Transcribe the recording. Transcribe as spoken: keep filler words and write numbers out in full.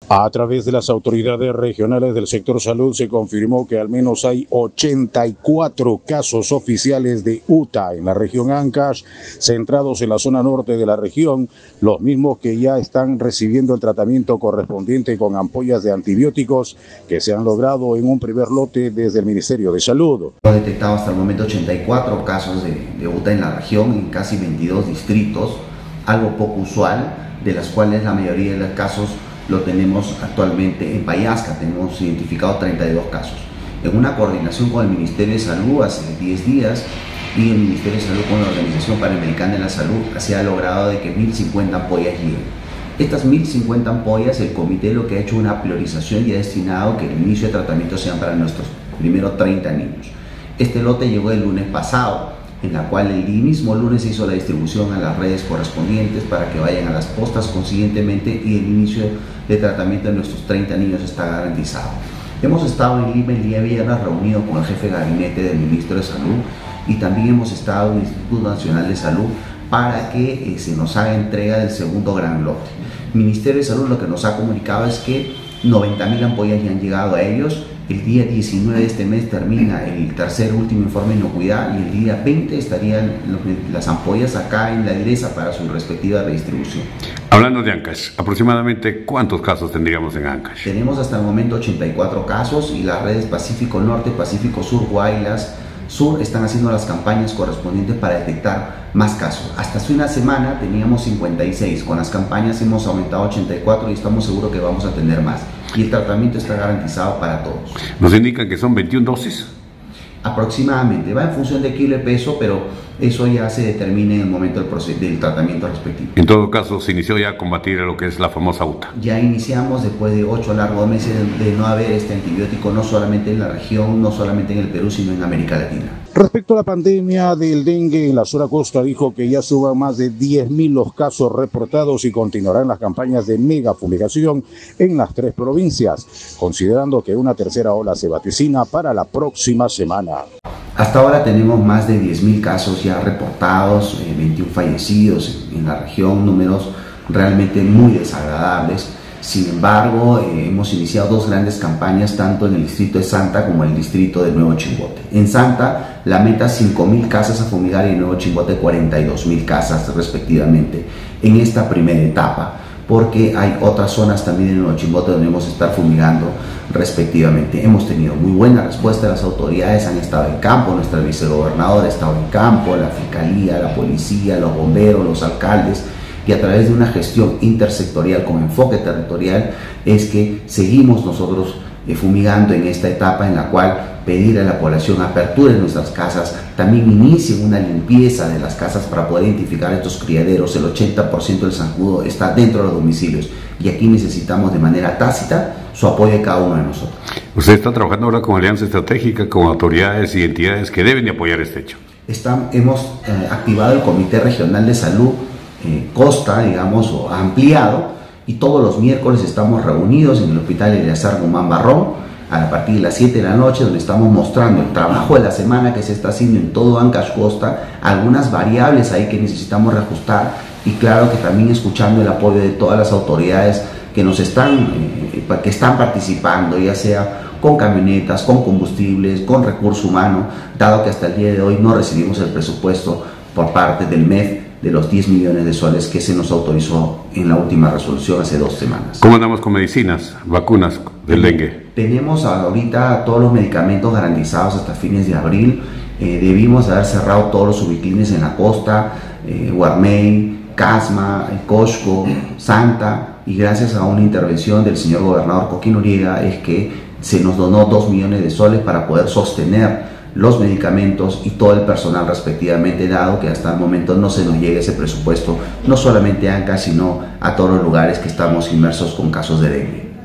A través de las autoridades regionales del sector salud se confirmó que al menos hay ochenta y cuatro casos oficiales de U T A en la región Ancash, centrados en la zona norte de la región, los mismos que ya están recibiendo el tratamiento correspondiente con ampollas de antibióticos que se han logrado en un primer lote desde el Ministerio de Salud. Hemos detectado hasta el momento ochenta y cuatro casos de, de U T A en la región, en casi veintidós distritos, algo poco usual, de las cuales la mayoría de los casos lo tenemos actualmente en Payasca. Tenemos identificado treinta y dos casos. En una coordinación con el Ministerio de Salud hace diez días y el Ministerio de Salud con la Organización Panamericana de la Salud se ha logrado de que mil cincuenta ampollas lleguen. Estas mil cincuenta ampollas, el comité lo que ha hecho una priorización y ha destinado que el inicio de tratamiento sean para nuestros primeros treinta niños. Este lote llegó el lunes pasado, en la cual el mismo lunes se hizo la distribución a las redes correspondientes para que vayan a las postas consiguientemente, y el inicio de tratamiento de nuestros treinta niños está garantizado. Hemos estado en Lima el día viernes reunido con el jefe de gabinete del Ministro de Salud y también hemos estado en el Instituto Nacional de Salud para que eh, se nos haga entrega del segundo gran lote. El Ministerio de Salud lo que nos ha comunicado es que noventa mil ampollas ya han llegado a ellos. El día diecinueve de este mes termina el tercer último informe de inocuidad y el día veinte estarían las ampollas acá en la Direza para su respectiva redistribución. Hablando de Ancash, aproximadamente ¿cuántos casos tendríamos en Ancash? Tenemos hasta el momento ochenta y cuatro casos y las redes Pacífico Norte, Pacífico Sur, Guaylas Sur están haciendo las campañas correspondientes para detectar más casos. Hasta hace una semana teníamos cincuenta y seis, con las campañas hemos aumentado a ochenta y cuatro y estamos seguros que vamos a tener más. Y el tratamiento está garantizado para todos. Nos indican que son veintiuna dosis. Aproximadamente, va en función de kilo de peso, pero eso ya se determina en el momento del, del tratamiento respectivo. En todo caso, se inició ya a combatir lo que es la famosa U T A. Ya iniciamos después de ocho largos meses de no haber este antibiótico, no solamente en la región, no solamente en el Perú, sino en América Latina. Respecto a la pandemia del dengue en la zona costa, dijo que ya suban más de diez mil los casos reportados y continuarán las campañas de mega fumigación en las tres provincias, considerando que una tercera ola se vaticina para la próxima semana. Hasta ahora tenemos más de diez mil casos ya reportados, eh, veintiún fallecidos en, en la región, números realmente muy desagradables. Sin embargo, eh, hemos iniciado dos grandes campañas tanto en el distrito de Santa como en el distrito de Nuevo Chimbote. En Santa, la meta cinco mil casas a fumigar y en Nuevo Chimbote cuarenta y dos mil casas respectivamente en esta primera etapa, porque hay otras zonas también en Nuevo Chimbote donde vamos a estar fumigando respectivamente. Hemos tenido muy buena respuesta de las autoridades, han estado en campo, nuestra vicegobernadora ha estado en campo, la fiscalía, la policía, los bomberos, los alcaldes, y a través de una gestión intersectorial con enfoque territorial es que seguimos nosotros eh, fumigando en esta etapa en la cual pedir a la población apertura en nuestras casas, también inicien una limpieza de las casas para poder identificar estos criaderos. El ochenta por ciento del zancudo está dentro de los domicilios y aquí necesitamos de manera tácita su apoyo de cada uno de nosotros. Usted está trabajando ahora con alianza estratégica, con autoridades y entidades que deben de apoyar este hecho. Está, hemos eh, activado el Comité Regional de Salud eh, Costa, digamos, o ampliado, y todos los miércoles estamos reunidos en el Hospital Eleazar Guzmán Barrón a partir de las siete de la noche, donde estamos mostrando el trabajo de la semana que se está haciendo en todo Ancash Costa, algunas variables ahí que necesitamos reajustar, y claro que también escuchando el apoyo de todas las autoridades que nos están, eh, que están participando, ya sea con camionetas, con combustibles, con recurso humano, dado que hasta el día de hoy no recibimos el presupuesto por parte del M E F de los diez millones de soles que se nos autorizó en la última resolución hace dos semanas. ¿Cómo andamos con medicinas, vacunas del dengue? Tenemos ahorita todos los medicamentos garantizados hasta fines de abril. Eh, debimos haber cerrado todos los ubiclines en la costa, eh, Guarmey, Casma, Cosco, Santa, y gracias a una intervención del señor gobernador Coquín Noriega es que se nos donó dos millones de soles para poder sostener los medicamentos y todo el personal respectivamente, dado que hasta el momento no se nos llega ese presupuesto, no solamente a Ancash, sino a todos los lugares que estamos inmersos con casos de dengue.